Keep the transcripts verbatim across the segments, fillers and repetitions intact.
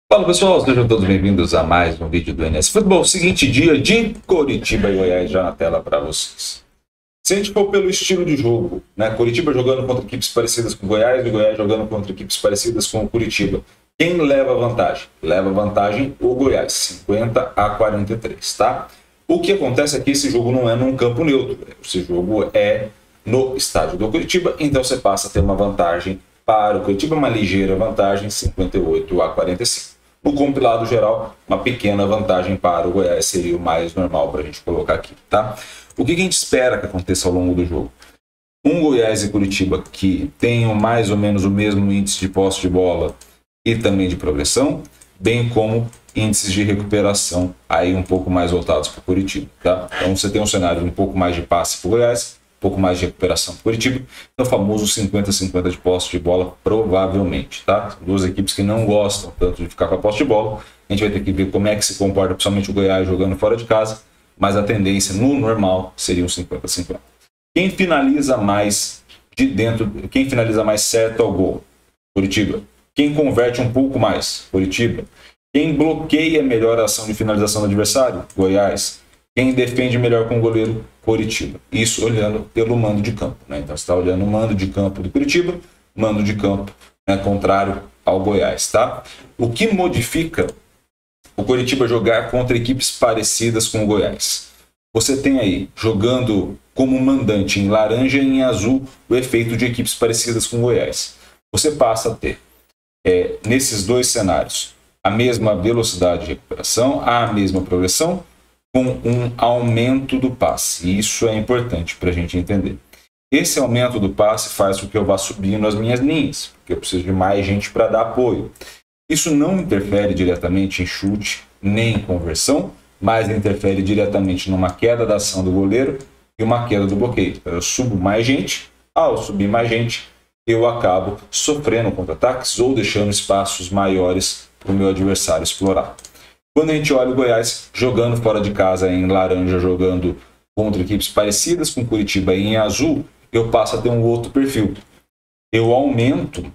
Fala pessoal, sejam todos bem-vindos a mais um vídeo do N S Futebol. Seguinte dia de Coritiba e Goiás já na tela para vocês. Se a gente for pelo estilo de jogo, né? Coritiba jogando contra equipes parecidas com Goiás e Goiás jogando contra equipes parecidas com o Curitiba. Quem leva vantagem? Leva vantagem o Goiás, cinquenta a quarenta e três, tá? O que acontece é que esse jogo não é num campo neutro, esse jogo é no estádio do Curitiba, então você passa a ter uma vantagem para o Curitiba, uma ligeira vantagem, cinquenta e oito a quarenta e cinco. No compilado geral, uma pequena vantagem para o Goiás seria o mais normal para a gente colocar aqui, tá? O que a gente espera que aconteça ao longo do jogo? Um Goiás e Curitiba que tenham mais ou menos o mesmo índice de posse de bola e também de progressão, bem como índices de recuperação aí um pouco mais voltados para o Curitiba, tá? Então você tem um cenário de um pouco mais de passe para o Goiás, um pouco mais de recuperação para o Curitiba, então o famoso cinquenta a cinquenta de posse de bola, provavelmente, tá? Duas equipes que não gostam tanto de ficar com a posse de bola, a gente vai ter que ver como é que se comporta, principalmente o Goiás jogando fora de casa, mas a tendência no normal seria um cinquenta a cinquenta. Quem finaliza mais de dentro, quem finaliza mais certo ao gol? Curitiba. Quem converte um pouco mais? Curitiba. Quem bloqueia melhor a ação de finalização do adversário? Goiás. Quem defende melhor com o goleiro? Curitiba. Isso olhando pelo mando de campo, né? Então você está olhando o mando de campo do Curitiba, mando de campo, né, contrário ao Goiás, tá? O que modifica o Curitiba jogar contra equipes parecidas com o Goiás? Você tem aí, jogando como mandante em laranja e em azul, o efeito de equipes parecidas com o Goiás. Você passa a ter, é, nesses dois cenários, a mesma velocidade de recuperação, a mesma progressão, com um aumento do passe. Isso é importante para a gente entender. Esse aumento do passe faz com que eu vá subindo as minhas linhas, porque eu preciso de mais gente para dar apoio. Isso não interfere diretamente em chute, nem em conversão, mas interfere diretamente numa queda da ação do goleiro e uma queda do bloqueio. Eu subo mais gente, ao subir mais gente, eu acabo sofrendo contra-ataques ou deixando espaços maiores para o meu adversário explorar. Quando a gente olha o Goiás jogando fora de casa em laranja, jogando contra equipes parecidas com Curitiba em azul, eu passo a ter um outro perfil. Eu aumento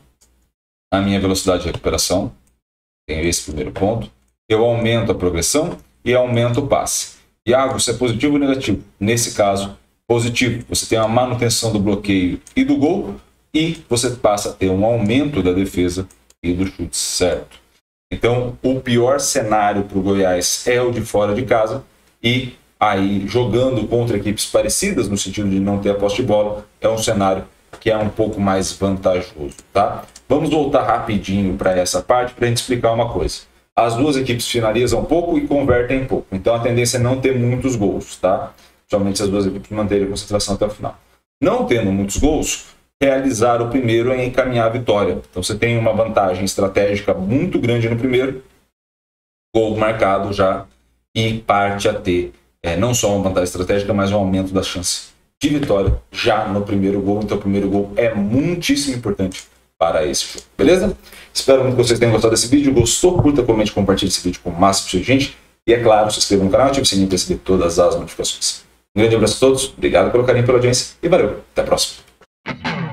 a minha velocidade de recuperação, tem esse primeiro ponto, eu aumento a progressão e aumento o passe. Iago, se é positivo ou negativo? Nesse caso, positivo. Você tem uma manutenção do bloqueio e do gol e você passa a ter um aumento da defesa e do chute, certo? Então, o pior cenário para o Goiás é o de fora de casa e aí, jogando contra equipes parecidas, no sentido de não ter a posse de bola, é um cenário que é um pouco mais vantajoso, tá? Vamos voltar rapidinho para essa parte para a gente explicar uma coisa. As duas equipes finalizam pouco e convertem pouco, então a tendência é não ter muitos gols, tá? Somente se as duas equipes manterem a concentração até o final. Não tendo muitos gols, realizar o primeiro é encaminhar a vitória. Então você tem uma vantagem estratégica muito grande no primeiro, gol marcado já, e parte a ter é, não só uma vantagem estratégica, mas um aumento da chance de vitória já no primeiro gol. Então o primeiro gol é muitíssimo importante para esse jogo, beleza? Espero muito que vocês tenham gostado desse vídeo. Gostou? Curta, comente, compartilhe esse vídeo com o máximo de gente. E é claro, se inscreva no canal e ative o sininho para receber todas as notificações. Um grande abraço a todos, obrigado pelo carinho e pela audiência e valeu, até a próxima.